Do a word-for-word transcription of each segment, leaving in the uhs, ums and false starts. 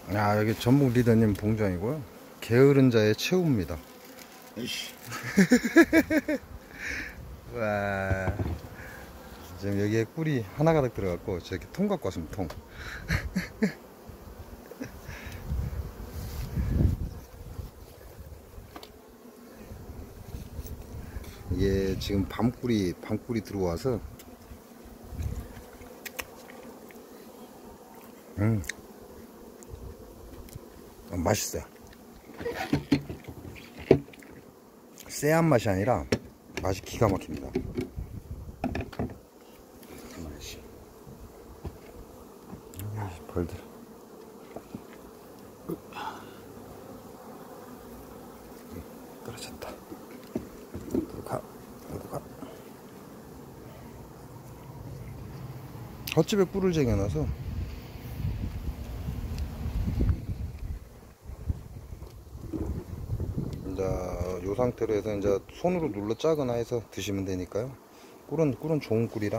아, 여기 전북 리더님 봉장이고요. 게으른 자의 최후입니다. 에이씨. 와, 지금 여기에 꿀이 하나 가득 들어갔고 저렇게 통 갖고 왔습니다. 통. 이게 지금 밤꿀이 밤꿀이 들어와서 음 아, 맛있어요. 쎄한 맛이 아니라 맛이 기가 막힙니다. 맛이. 벌들. 떨어졌다. 가, 가. 헛집에 꿀을 쟁여놔서 이제 요 상태로 해서 이제 손으로 눌러 짜거나 해서 드시면 되니까요. 꿀은 꿀은 좋은 꿀이라.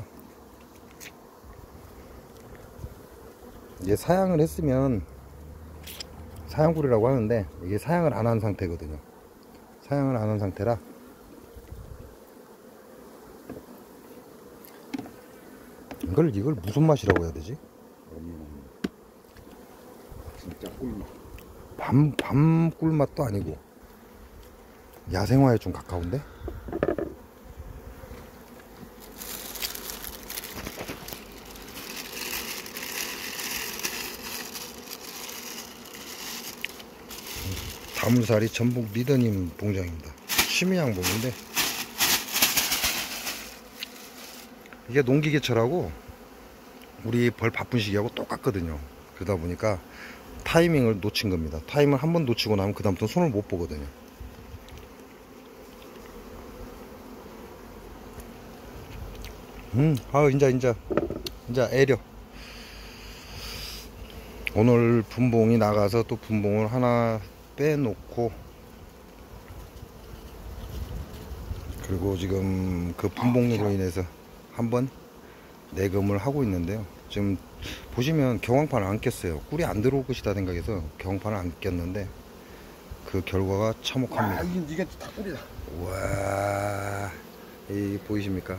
이제 사양을 했으면 사양꿀이라고 하는데 이게 사양을 안 한 상태거든요. 사양을 안 한 상태라 이걸 이걸 무슨 맛이라고 해야 되지? 진짜 꿀맛. 밤, 밤 꿀맛도 아니고 야생화에 좀 가까운데? 다물살이 전북 리더님 봉장입니다. 취미양봉인데 이게 농기계철하고 우리 벌 바쁜 시기하고 똑같거든요. 그러다 보니까 타이밍을 놓친 겁니다. 타이밍을 한번 놓치고 나면 그 다음부터 손을 못 보거든요. 음, 아, 인자, 인자, 인자, 애려. 오늘 분봉이 나가서 또 분봉을 하나 빼놓고, 그리고 지금 그 분봉으로 인해서 한번 내금을 하고 있는데요. 지금 보시면 경황판을 안 꼈어요. 꿀이 안 들어올 것이다 생각해서 경황판을 안 꼈는데 그 결과가 참혹합니다. 와, 이게, 이게 다 꿀이다. 와, 이 보이십니까?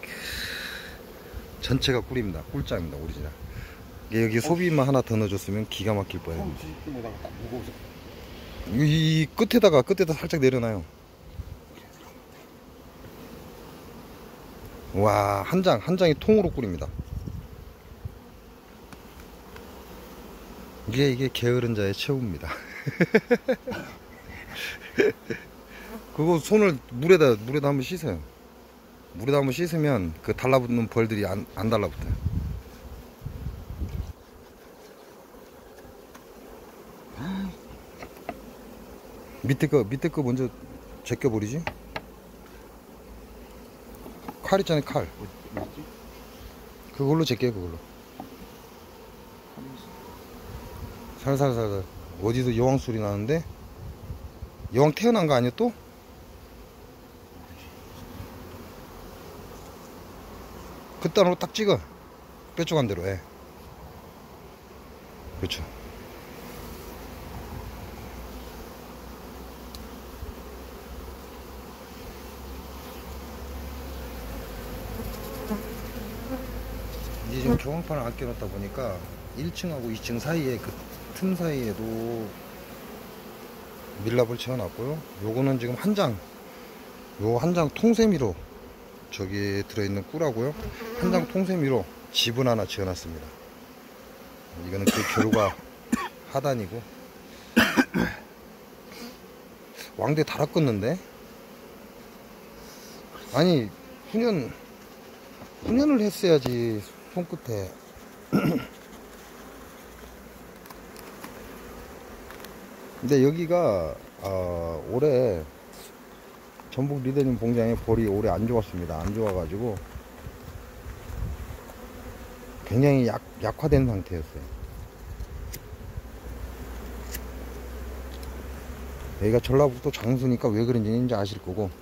전체가 꿀입니다. 꿀짱입니다. 오리지널. 여기 소비만 하나 더 넣어줬으면 기가 막힐 뻔했네요. 이, 이 끝에다가 끝에다 살짝 내려놔요. 와, 한 장, 한 장이 통으로 꿀입니다. 이게 이게 게으른 자의 최후입니다. 그거 손을 물에다 물에다 한번 씻어요. 물에다 한번 씻으면 그 달라붙는 벌들이 안, 안 달라붙어요. 밑에 거 밑에 거 먼저 제껴버리지. 칼 있잖아요, 칼. 그걸로 제껴요, 그걸로. 살살살살. 어디서 여왕 소리 나는데? 여왕 태어난 거 아니야 또? 그딴으로 딱 찍어. 뾰족한 대로 해. 그렇죠. 이제 지금 경황판을 안 껴놓다 보니까 일 층하고 이 층 사이에 그 틈 사이에도 밀랍을 채워놨고요. 요거는 지금 한 장, 요 한 장 통세미로 저기 들어있는 꿀하고요. 한 장 통세미로 지분 하나 지어놨습니다. 이거는 그 결과 하단이고. 왕대 달아껐는데? 아니, 훈연, 훈연을 했어야지, 손끝에. 근데 여기가 어, 올해 전북 리더님 봉장에 벌이 올해 안 좋았습니다. 안 좋아가지고 굉장히 약, 약화된 상태였어요. 여기가 전라북도 장수니까 왜 그런지는 이제 아실 거고.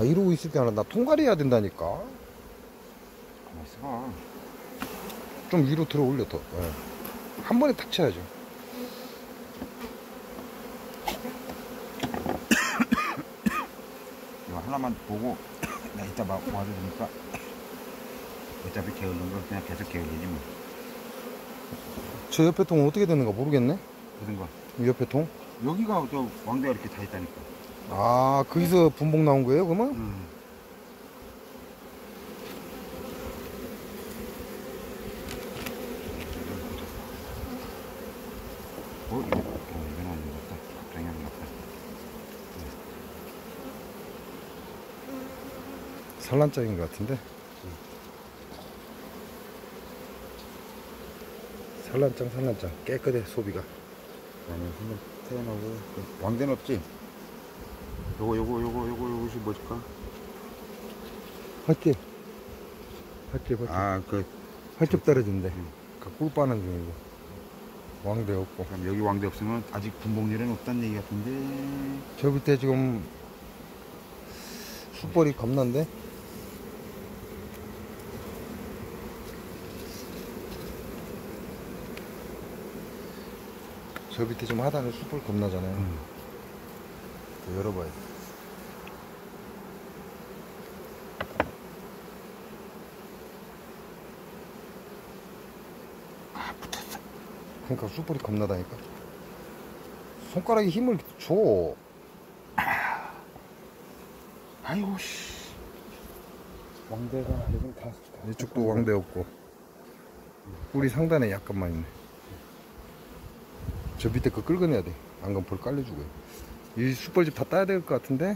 아, 이러고 있을 게 아니라 나 통갈이 해야 된다니까. 가만 있어봐. 좀 위로 들어 올려 더. 예. 한 번에 탁 쳐야죠. 이거 하나만 보고 나 이따 막 와도 되니까 어차피 게을른 걸 그냥 계속 게을리지 뭐. 저 옆에 통은 어떻게 되는가 모르겠네. 그런 거. 이 옆에 통. 여기가 저 왕대가 이렇게 다 있다니까. 아, 거기서 분봉 나온 거예요, 그러면? 음. 어, 이거, 어, 이건 아닌 것 같다. 갑자기 아닌 것 같다. 산란장인 것 같은데. 산란장, 산란장. 깨끗해, 소비가. 그다음에 한번 태어나고 그 왕대는 없지? 요거 요거 요거 요거 요것이 뭘까? 활집. 활집, 활집. 아그 활집 떨어진대. 응. 그 꿀빠는 중이고. 왕대 없고. 그럼 여기 왕대 없으면 아직 분봉률은 없다는 얘기 같은데. 저 밑에 지금 숯벌이 겁난데? 저 밑에 좀 하단에 숯벌 겁나잖아요. 음. 또 열어봐요. 아 붙었어. 그러니까 숯불이 겁나다니까. 손가락에 힘을 줘. 아이고 씨. 왕대가 여긴 다. 이쪽도 왕대 없고. 꿀이 상단에 약간만 있네. 저 밑에 거 긁어내야 돼. 안 그러면 벌 깔려주고요. 이 숯벌집 다 따야 될 것 같은데?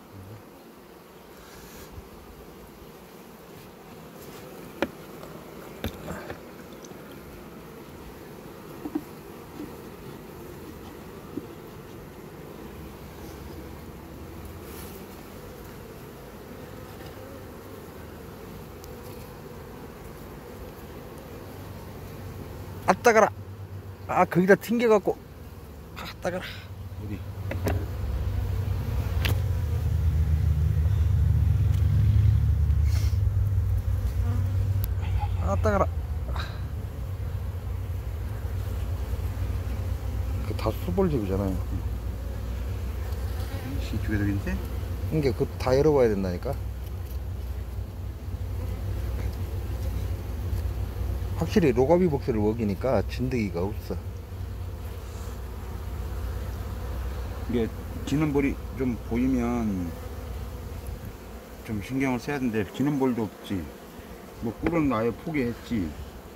아 따가라. 아 거기다 튕겨갖고. 아 따가라. 어디? 아 따가라. 그 다 숯벌집이잖아요. 이쪽에 도 있는데? 이게 그 다 열어봐야 된다니까. 확실히 로가비 복스를 먹이니까 진드기가 없어. 이게 지는볼이 좀 보이면 좀 신경을 써야 되는데 지는볼도 없지. 뭐 꿀은 아예 포기했지.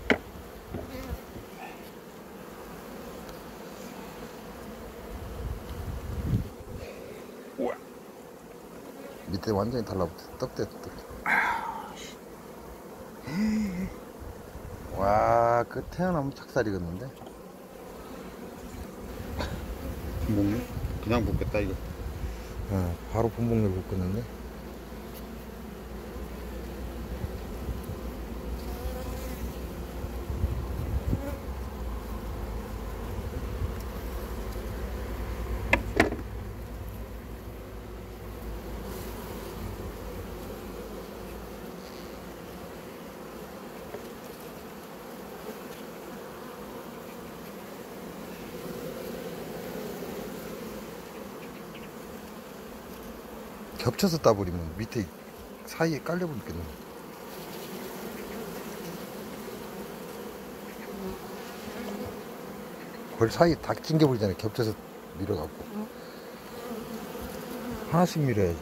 우와. 밑에 완전히 달라붙어. 떡대 떡대. 와, 그 태어나면 착살이겠는데? 분봉률? 그냥 붓겠다 이거. 어, 바로 분봉을 못 끊는데? 겹쳐서 따버리면 밑에 사이에 깔려버리겠네. 벌 사이에 다 찡겨버리잖아요. 겹쳐서 밀어갖고. 하나씩 밀어야지.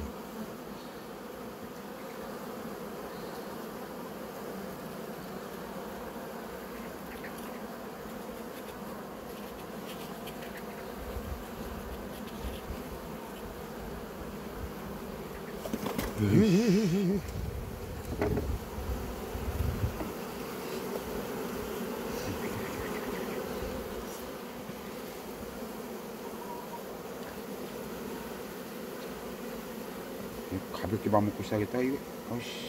가볍게 밥 먹고 시작했다 이거. 아이씨.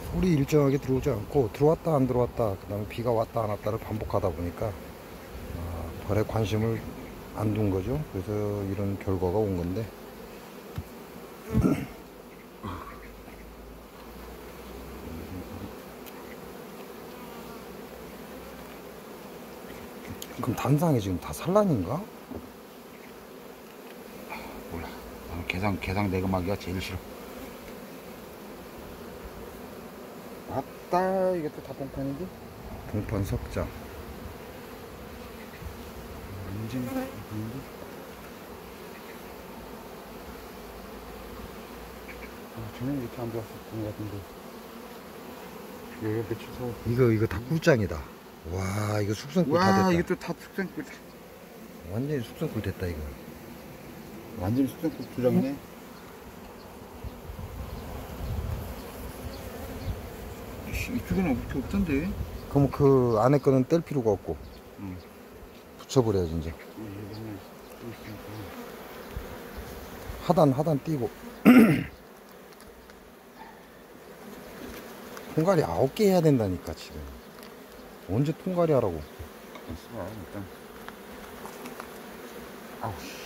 꿀이 일정하게 들어오지 않고 들어왔다 안 들어왔다 그 다음에 비가 왔다 안 왔다를 반복하다 보니까 아, 벌에 관심을 안 둔 거죠. 그래서 이런 결과가 온 건데 그럼 단상이 지금 다 산란인가? 몰라. 나는 개상 개상 내금하기가 제일 싫어. 아따 이게 또 다 봉판인데? 봉판 석장 완전 봉판인데? 아, 전에 이렇게 안 좋았었던 것 같은데. 여기 며칠 서 이거 이거 다 꿀장이다. 와 이거 숙성꿀 다 와 됐다. 이것도 다 숙성꿀. 완전히 숙성꿀 됐다 이거. 완전히 숙성꿀 두 장이네. 이쪽에는 없, 없던데. 그럼 그 안에 거는 뗄 필요가 없고 응. 붙여버려야지 이제. 하단 하단 띄고 통갈이 아홉 개 해야 된다니까 지금. 언제 통갈이 하라고. 있어 일단. 아우 씨.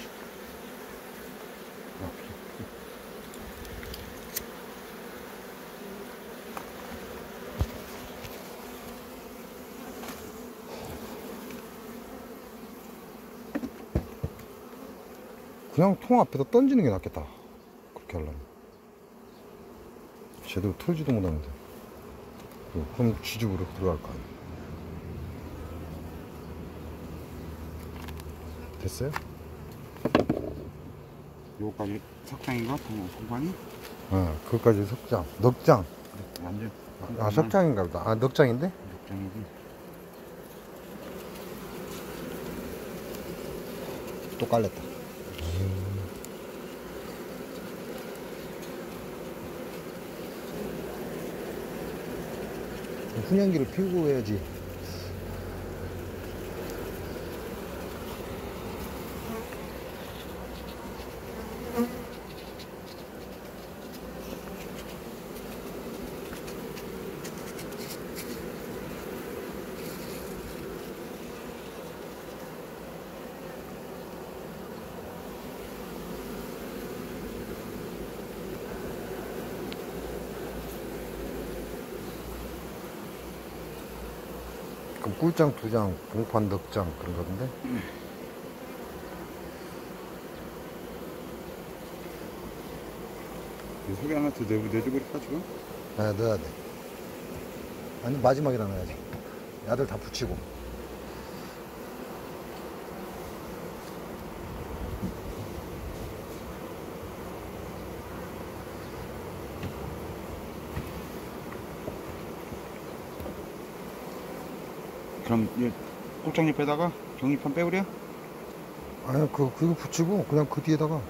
그냥 통 앞에다 던지는 게 낫겠다. 그렇게 하려면. 제대로 털지도 못하는데. 그럼 쥐집으로 들어갈 거 아니야. 됐어요? 요거까지 석장인가? 봉판이? 어, 그것까지 석장. 넉장. 그래, 완전. 아, 석장인가 보다. 아, 넉장인데? 석장이지. 또 깔렸다. 훈연기를 피우고 해야지. 그럼 꿀장 두 장, 봉판 넉 장 그런 건데? 속에 하나 더 내주고 내주고 지금? 네, 넣어야 돼. 아니 마지막에다 넣어야지. 야들 다 붙이고. 그럼 이 꽃장잎에다가 경잎판 빼버려? 아니 그 그거 붙이고 그냥 그 뒤에다가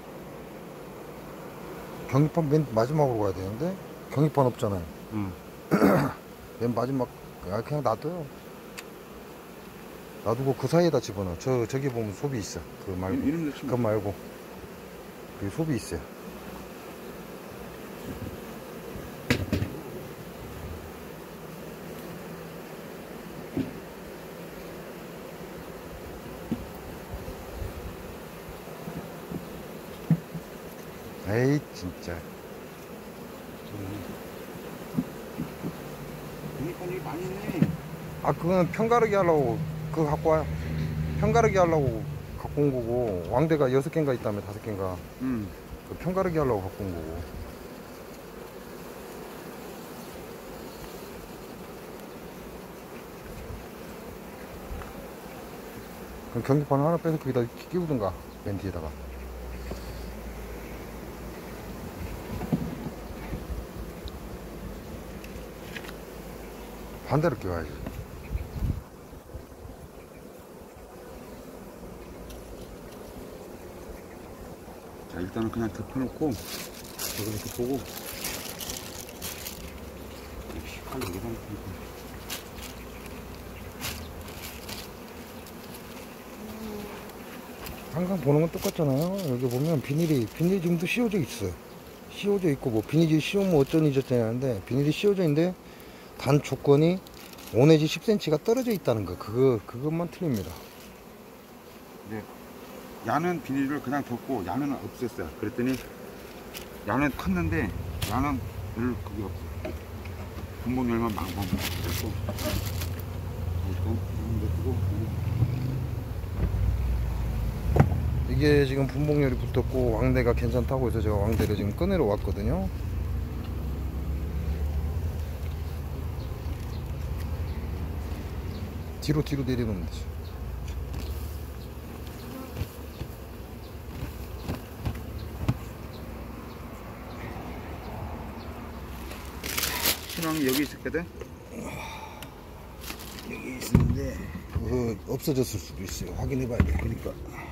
경립판 맨 마지막으로 가야 되는데 경립판 없잖아요. 응. 맨 마지막 아, 그냥 놔둬요. 놔두고 그 사이에다 집어넣어. 저 저기 보면 소비 있어. 그 말고 이름 넣지 그거 말고 그 소비 있어요. 에이 진짜. 경잎판이 많이 있네. 아 그거는 편가르기 하려고 그거 갖고 와요. 편가르기 하려고 갖고 온 거고 왕대가 여섯 개인가 있다며 다섯 개인가. 응. 그 편가르기 하려고 갖고 온 거고. 그럼 경기판 하나 빼서 거기다 끼우든가 맨 뒤에다가. 반대로 끼워야지. 자 일단은 그냥 덮어놓고 저거 이렇게 보고 칼로 이렇게 항상 보는 건 똑같잖아요. 여기 보면 비닐이 비닐이 지금도 씌워져 있어요. 씌워져 있고 뭐 비닐이 씌우면 어쩌니 저쩌니 하는데 비닐이 씌워져 있는데 단 조건이 오 내지 십 센티미터가 떨어져 있다는 거, 그거 그것만 틀립니다. 네. 야는 비닐을 그냥 줬고 야는 없앴어요. 그랬더니 야는 컸는데 야는 별 그게 없어. 분봉열만 망망 그랬고 일단 냅두고 이게 지금 분봉열이 붙었고 왕대가 괜찮다고 해서 제가 왕대를 지금 꺼내러 왔거든요. 뒤로 뒤로 내려놓으면 되죠. 신왕이 여기 있었거든. 여기 있었는데 그 없어졌을 수도 있어요. 확인해 봐야 돼. 그러니까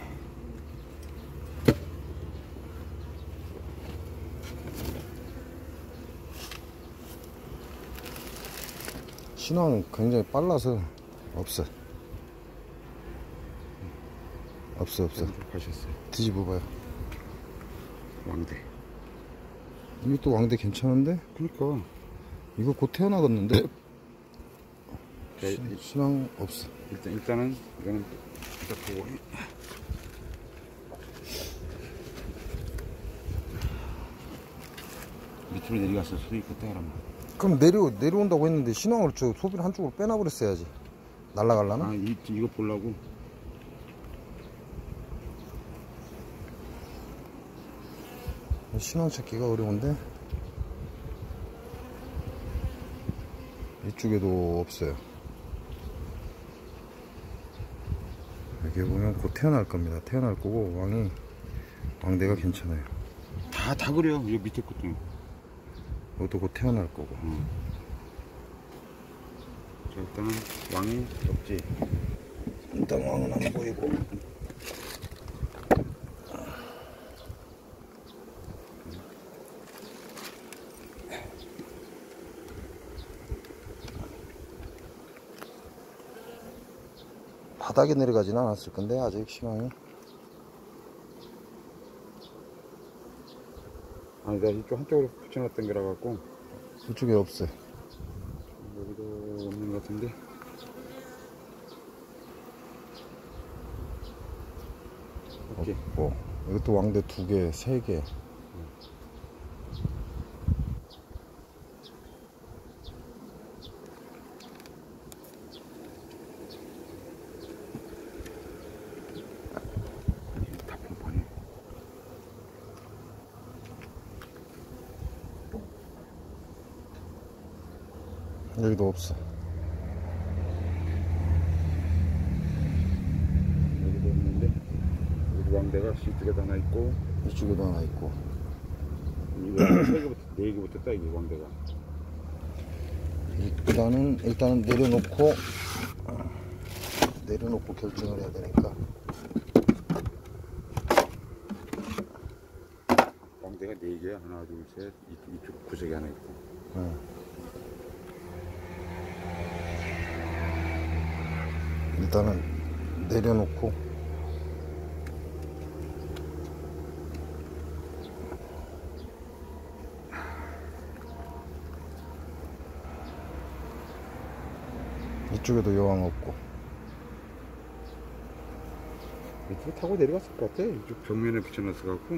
신호는 굉장히 빨라서 없어. 없어 없어. 가셨어요. 뒤집어 봐요. 왕대. 이게 또 왕대 괜찮은데? 그러니까 이거 곧 태어나겠는데? 네, 신- 신앙 없어. 일단 일단은 이거는 일단 보고 밑으로 내려갔어. 소리 그때 하라면. 그럼 내려 내려온다고 했는데 신앙을 저 소비를 한쪽으로 빼놔버렸어야지. 날라갈라나? 아, 이, 이거 보려고. 신앙 찾기가 어려운데 이쪽에도 없어요. 여기 보면 곧 태어날 겁니다. 태어날 거고 왕이 왕대가 괜찮아요. 다, 다 그래요. 이 밑에 것도. 이것도 곧 태어날 거고. 음. 자, 일단은 왕이 없지. 일단 왕은 안 보이고. 바닥에 내려가진 않았을 건데 아직 신앙이. 아니, 내가 이쪽 한쪽으로 붙여놨던 거라 갖고 이쪽에 없어요. 여기도 없는 것 같은데. 없지. 없고 이것도 왕대 두 개, 세 개. 다 폰판이. 여기도 없어. 여기도 없는데. 여기 왕대가 이쪽에도 하나 있고. 이쪽에도 하나 있고. 이거 세 개부터 네 개부터 딱 이게 왕대가. 일단은 일단은 내려놓고 내려놓고 결정을 해야 되니까. 왕대가 네 개야. 하나, 둘, 셋. 이쪽, 이쪽 구석에 하나 있고. 응. 일단은 내려놓고 이쪽에도 여왕 없고. 이쪽 타고 내려갔을 것 같아. 이쪽 벽면에 붙여놨어 갖고.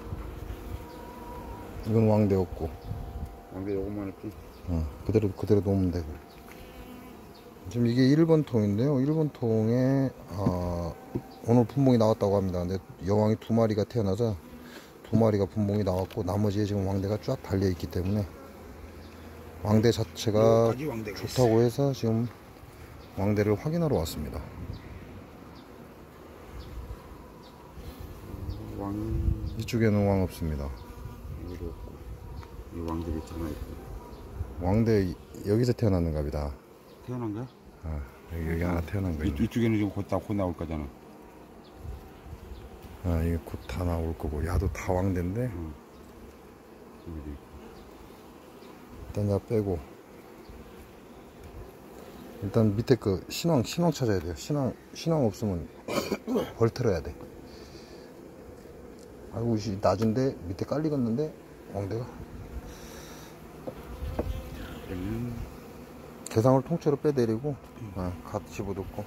이건 왕대 없고. 왕대 요것만 했지. 어, 그대로 그대로 놓으면 되고. 지금 이게 일 번 통인데요. 일 번 통에 어, 오늘 분봉이 나왔다고 합니다. 근데 여왕이 두 마리가 태어나자 두 마리가 분봉이 나왔고 나머지에 지금 왕대가 쫙 달려 있기 때문에 왕대 자체가 여기까지 왕대가 좋다고 해서 지금 왕대를 확인하러 왔습니다. 있어. 왕 이쪽에는 왕 없습니다. 여기도 없고. 이 왕대 밑에 하나 있고. 왕대 여기서 태어났는가 보다. 태어난 거야? 아, 여기, 여기 하나 태어난 거 이, 있네. 이쪽에는 지금 곧, 다, 곧 나올 거잖아. 아, 이게 곧 다 나올 거고. 야도 다 왕대인데 응. 여기도 있고. 일단 야 빼고 일단 밑에 그 신왕 신왕 찾아야 돼요. 신왕 신왕 없으면 벌 틀어야 돼. 아이고 씨 낮은데 밑에 깔리겠는데 왕대가. 음. 개상을 통째로 빼내리고 아, 갓 집어넣고.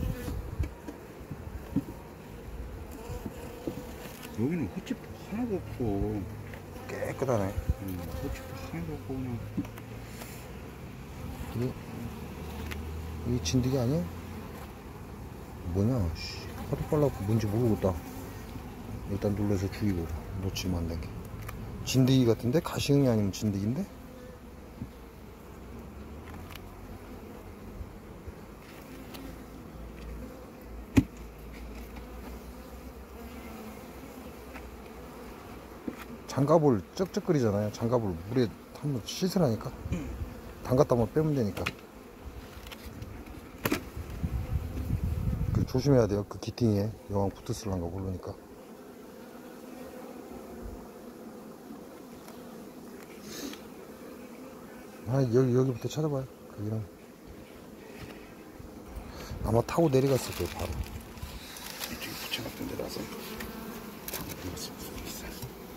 여기는 헛집 하나도 없어. 깨끗하네. 음, 헛집 하나도 없고 그냥. 이게 이게 진드기 아니야? 뭐냐? 씨, 하도 빨라고 뭔지 모르겠다. 일단 눌러서 죽이고 놓치면 안 되게. 진드기 같은데? 가시응이 아니면 진드기인데? 장갑을 쩍쩍거리잖아요. 장갑을 물에 한번 씻으라니까. 담갔다 한번 빼면 되니까. 그 조심해야 돼요. 그 기팅에 여왕 붙었을란가 모르니까. 아, 여기, 여기부터 찾아봐요. 거기는 아마 타고 내려갔을 거예요. 바로 이쪽에 붙여놨던 데라서 타고 내려갔을 수도 있어.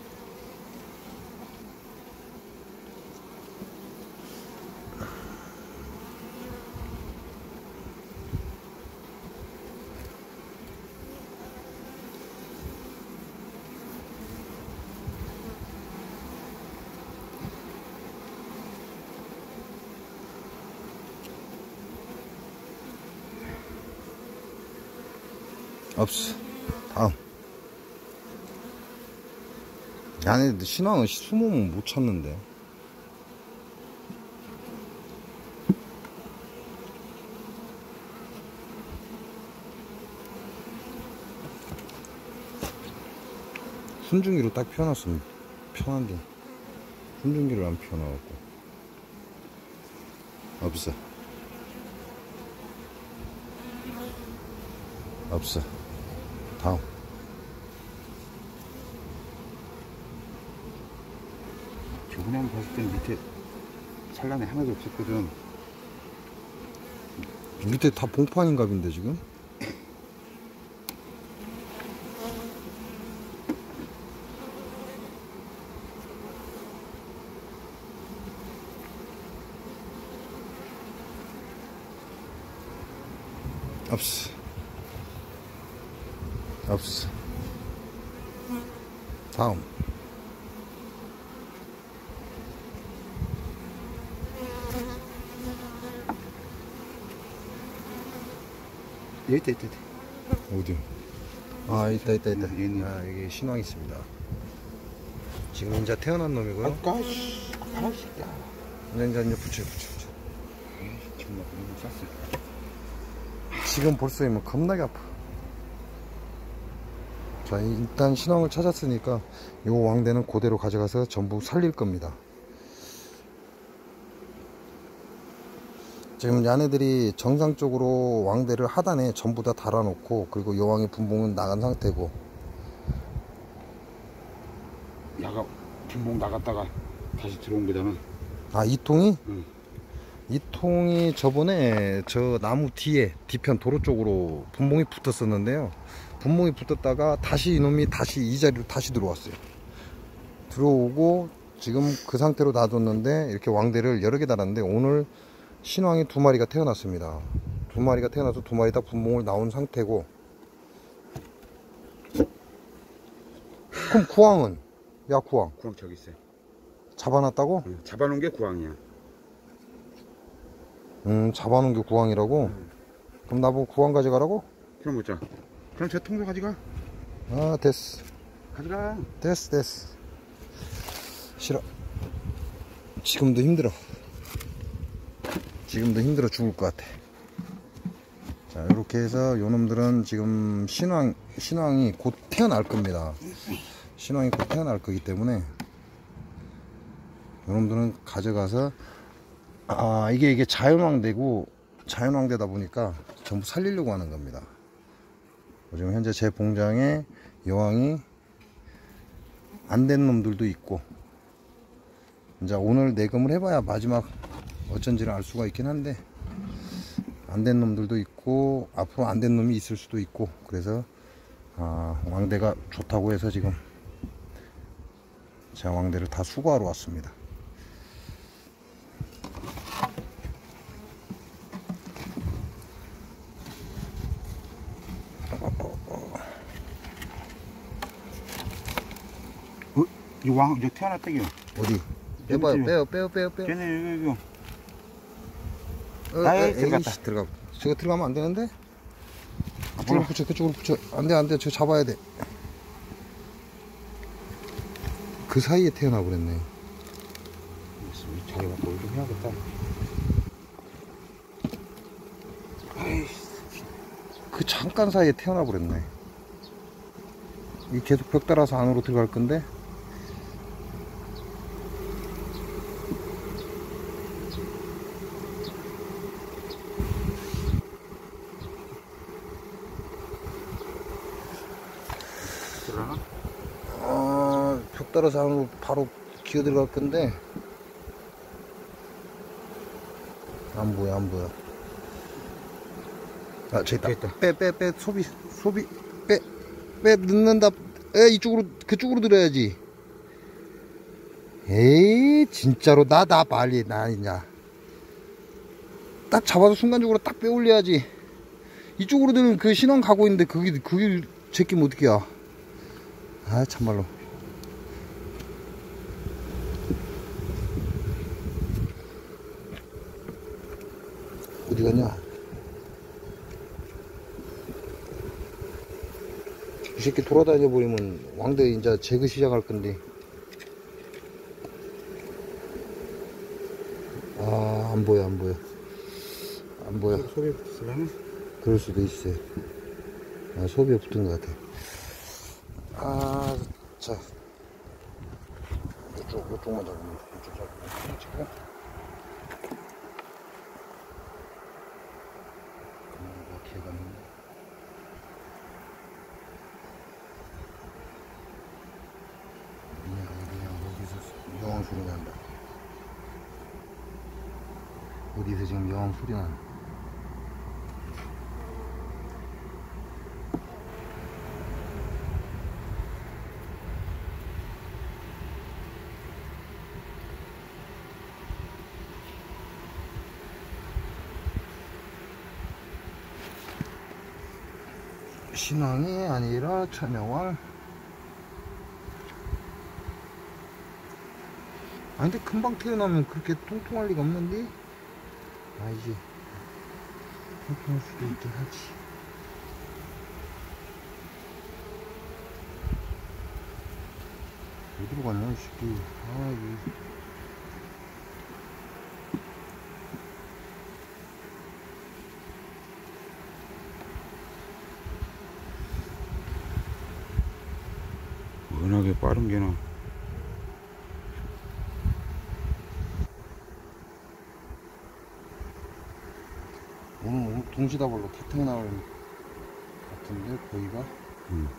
없어. 다음. 야네 신왕은 숨으면 못 찾는데. 순중기로 딱 펴놨으면 편한데 순중기를 안 펴놔갖고. 없어. 없어. 다음. 저번에 한번 봤을 땐 밑에 산란에 하나도 없었거든. 밑에 다 봉판인갑인데 지금? 없어. 없어. 다음. 여기 있다, 있다, 있다. 어디? 아, 있다, 있다, 있다. 얘는. 아, 여기 신왕 있습니다. 지금 이제 태어난 놈이고요. 아까, 씨, 아까, 씨, 야. 이제 이제 붙여, 붙여, 붙여. 에이, 정말 그런 거 쌌어. 지금 벌써 뭐 겁나게 아파. 자, 일단 신왕을 찾았으니까 요 왕대는 그대로 가져가서 전부 살릴 겁니다. 지금 야네들이 정상적으로 왕대를 하단에 전부 다 달아놓고, 그리고 여왕의 분봉은 나간 상태고. 야가 분봉 나갔다가 다시 들어온 거잖아. 아, 이 통이? 응. 이 통이 저번에 저 나무 뒤에 뒤편 도로 쪽으로 분봉이 붙었었는데요. 분봉이 붙었다가 다시 이놈이 다시 이 자리로 다시 들어왔어요. 들어오고 지금 그 상태로 놔뒀는데 이렇게 왕대를 여러 개 달았는데, 오늘 신왕이 두 마리가 태어났습니다. 두 마리가 태어나서 두 마리 다 분봉을 나온 상태고. 그럼 구왕은? 야, 구왕 구왕 저기 있어요. 잡아놨다고? 응. 잡아놓은 게 구왕이야. 음, 잡아놓은 게 구왕이라고? 응. 그럼 나보고 구왕 가져가라고? 그럼 보자. 그럼 저 통도 가져가. 아, 됐어. 가져가. 됐어, 됐어. 싫어. 지금도 힘들어. 지금도 힘들어 죽을 것 같아. 자, 이렇게 해서 요놈들은 지금 신왕, 신왕이 곧 태어날 겁니다. 신왕이 곧 태어날 거기 때문에 요놈들은 가져가서, 아, 이게 이게 자연왕대고, 자연왕대다 보니까 전부 살리려고 하는 겁니다. 지금 현재 제 봉장에 여왕이 안 된 놈들도 있고, 이제 오늘 내금을 해봐야 마지막 어쩐지를 알 수가 있긴 한데, 안 된 놈들도 있고 앞으로 안 된 놈이 있을 수도 있고, 그래서 아, 왕대가 좋다고 해서 지금 제가 왕대를 다 수거하러 왔습니다. 어? 이 왕, 이제 태어났다기요. 어디? 빼봐요. 빼요. 빼요. 빼요. 빼요. 쟤네 여기, 여기. 어, 아이, 에이, 들어갔다. 에이씨, 들어가. 저거 들어가면 안 되는데? 아, 그쪽으로 몰라. 붙여. 그쪽으로 붙여. 안 돼. 안 돼. 저거 잡아야 돼. 그 사이에 태어나 버렸네. 자기가 뭘 좀 해야겠다. 아이씨. 그 잠깐 사이에 태어나 버렸네. 이 계속 벽 따라서 안으로 들어갈 건데. 들어가나? 어, 벽 따라서 안으로 바로 기어 들어갈 건데. 안 보여, 안 보여. 아, 저기 있다. 됐다. 빼, 빼, 빼, 소비, 소비, 빼, 빼, 넣는다. 에, 이쪽으로, 그쪽으로 들어야지. 에이, 진짜로, 나, 나, 빨리, 나, 이냐. 딱 잡아서 순간적으로 딱 빼 올려야지. 이쪽으로 들은 그 신원 가고 있는데, 그게, 그게 제끼면 어떡해야. 아, 참말로. 어디 갔냐? 이 새끼 돌아다녀 버리면 왕대 이제 제거 시작할 건데. 아, 안 보여, 안 보여. 안 보여. 소리 붙으려나? 그럴 수도 있어요. 아, 소비에 붙은 것 같아. 아, 자. 이쪽, 이쪽만 잡으면, 이쪽 잡으면, 찍고. 뭐, 개가 있네. 그냥, 그냥, 어디서 여왕 소리 난다. 어디서 지금 여왕 소리 난다. 신왕이 아니라 천여왕. 아니 근데 금방 태어나면 그렇게 통통할 리가 없는데. 아니지, 통통할 수도 있긴 하지. 어디로 갔냐 이 새끼. 아, 이 워낙에 빠른 게나. 오늘 동시다발로 다 태어나올 같은데 거기가. 응.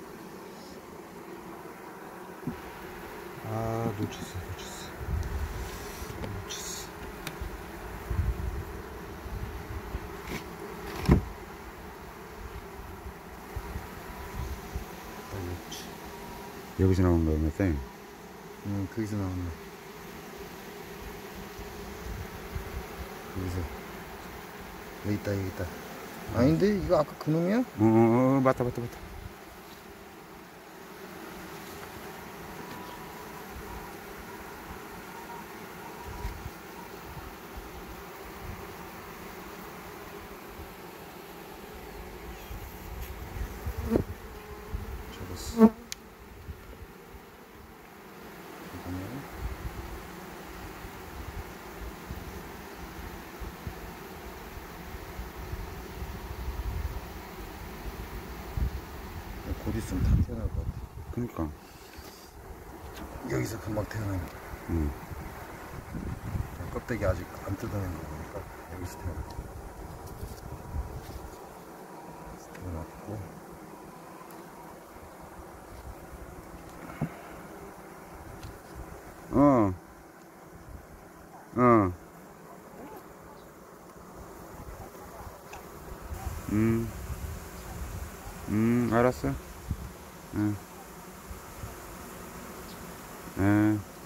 아, 놓쳤어, 놓쳤어, 놓쳤어. 알겠지. 여기서 나온 거야, 맞지? 응, 거기서 나왔네. 거기서. 여기 있다, 여기 있다. 아닌데 이거 아까 그놈이야? 어, 어, 어, 맞다, 맞다, 맞다. 잡았어. 잠깐만. 곧 있으면 다 태어날 것 같아. 그니까. 여기서 금방 태어나는 거. 응. 껍데기 아직 안 뜯어낸 거 보니까 여기서 태어나. 태어났고. 어. 어. 음. 음, 알았어. 응. 응.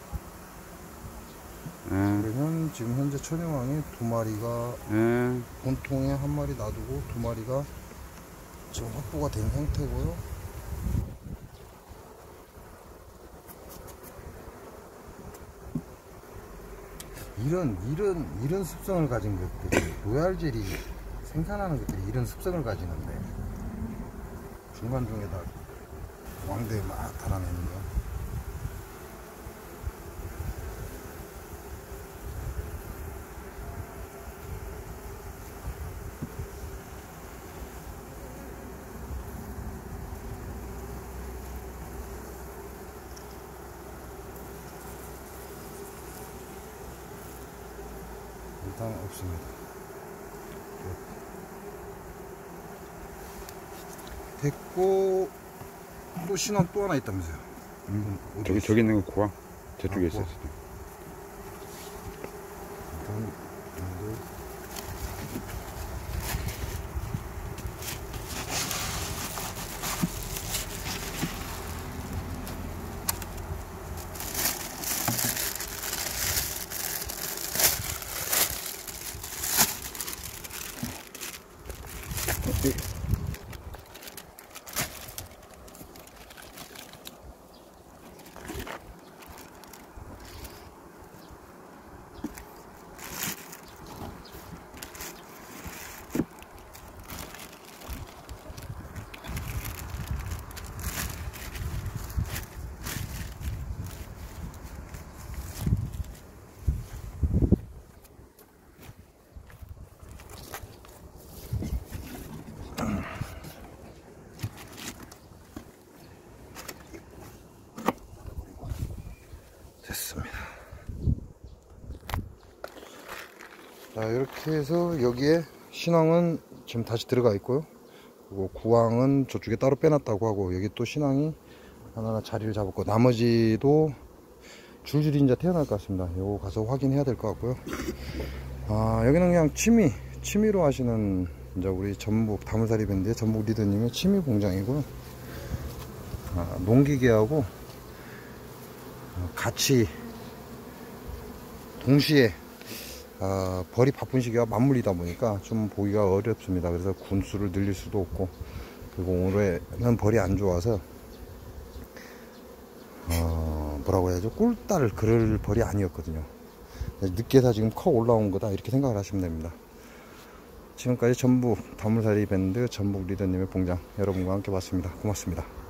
그러면 지금 현재 천여왕이 두 마리가 예. 본통에 한 마리 놔두고 두 마리가 지금 확보가 된 상태고요. 이런 이런 이런 습성을 가진 것들이 로얄젤이 생산하는 것들이 이런 습성을 가지는데 중간중에다 왕대 막 달아내는 거. 일단 없습니다. 됐고 또 신원 또 하나 있다면서요. 음. 어디 저기 있어? 저기 있는 거 구황. 저쪽에 아, 있어요. 구황. 일단 정도 됐습니다. 자, 이렇게 해서 여기에 신앙은 지금 다시 들어가 있고요. 그리고 구황은 저쪽에 따로 빼놨다고 하고, 여기 또 신앙이 하나하나 자리를 잡았고, 나머지도 줄줄이 이제 태어날 것 같습니다. 요거 가서 확인해야 될 것 같고요. 아, 여기는 그냥 취미 취미로 하시는 이제 우리 전북 다물살이 밴드의 전북 리더님의 취미 공장이고요. 아, 농기계하고 같이 동시에 아, 벌이 바쁜 시기가 맞물리다 보니까 좀 보기가 어렵습니다. 그래서 군수를 늘릴 수도 없고, 그리고 올해는 벌이 안 좋아서 어, 뭐라고 해야죠? 꿀달을 그럴 벌이 아니었거든요. 늦게서 지금 커 올라온 거다, 이렇게 생각을 하시면 됩니다. 지금까지 전북 다물살이 밴드 전북 리더님의 봉장 여러분과 함께 봤습니다. 고맙습니다.